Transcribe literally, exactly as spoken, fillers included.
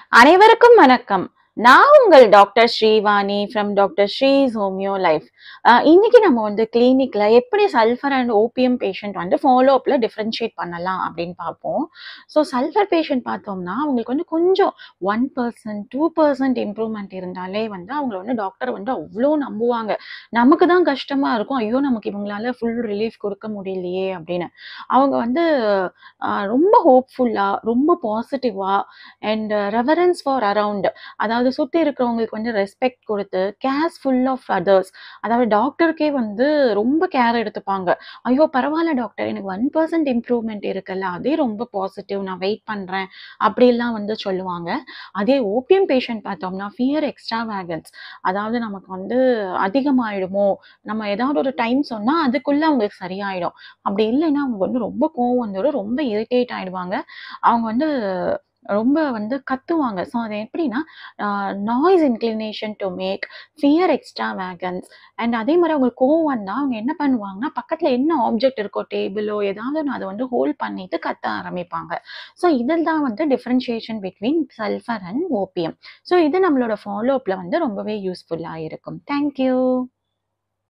அனைவருக்கும் வணக்கம். நான் உங்கள் doctor Srivani from doctor Sri's homeo life. இன்னைக்கு நம்ம வந்து கிளினிக்ல எப்படி சல்ஃபர் அண்ட் ஓபியம் பேஷண்ட் வந்து ஃபாலோ அப்ல டிஃபரன்ஷியேட் பண்ணலாம் அப்படின்னு பார்ப்போம். ஸோ சல்ஃபர் பேஷண்ட் பார்த்தோம்னா அவங்களுக்கு வந்து கொஞ்சம் one percent two percent improvement இருந்தாலே வந்து அவங்கள வந்து டாக்டர் வந்து அவ்வளோ நம்புவாங்க. நமக்கு தான் கஷ்டமா இருக்கும், ஐயோ நமக்கு இவங்களால ஃபுல் ரிலீஃப் கொடுக்க முடியலையே அப்படின்னு. அவங்க வந்து ஆஹ் ரொம்ப ஹோப்ஃபுல்லா, ரொம்ப பாசிட்டிவா அண்ட் ரெவரன்ஸ் ஃபார் அரவுண்ட், அதாவது சுற்றி இருக்கிறவங்களுக்கு வந்து ரெஸ்பெக்ட் கொடுத்து கேர்ஸ் ஃபுல் ஆஃப் அதர்ஸ், அதாவது டாக்டருக்கே வந்து ரொம்ப கேர் எடுத்துப்பாங்க. ஐயோ பரவாயில்ல டாக்டர், எனக்கு ஒன் பர்சன்ட் இம்ப்ரூவ்மெண்ட் இருக்குல்ல, அதே ரொம்ப பாசிட்டிவ், நான் வெயிட் பண்ணுறேன் அப்படிலாம் வந்து சொல்லுவாங்க. அதே ஓபிஎம் பேஷண்ட் பார்த்தோம்னா ஃபியர் எக்ஸ்ட்ராவேகன்ஸ், அதாவது நமக்கு வந்து அதிகமாயிடுமோ, நம்ம ஏதாவது ஒரு டைம் சொன்னால் அதுக்குள்ளே அவங்களுக்கு சரியாயிடும். அப்படி இல்லைன்னா அவங்க வந்து ரொம்ப கோவம் வந்துடும், ரொம்ப இரிட்டேட் ஆயிடுவாங்க. அவங்க வந்து ரொம்ப வந்து கத்துவாங்க. ஸோ அது எப்படின்னா noise inclination to make fear extravagance. And அதே மாதிரி அவங்களுக்கு கோவம் வந்தால் அவங்க என்ன பண்ணுவாங்கன்னா பக்கத்தில் என்ன ஆப்ஜெக்ட் இருக்கோ, டேபிளோ ஏதாவது ஒன்று அதை வந்து ஹோல்ட் பண்ணிட்டு கத்த ஆரம்பிப்பாங்க. ஸோ இதில் தான் வந்து differentiation between sulphur and opium. So இது நம்மளோட ஃபாலோ அப்பில் வந்து ரொம்பவே யூஸ்ஃபுல்லாக இருக்கும். தேங்க்யூ.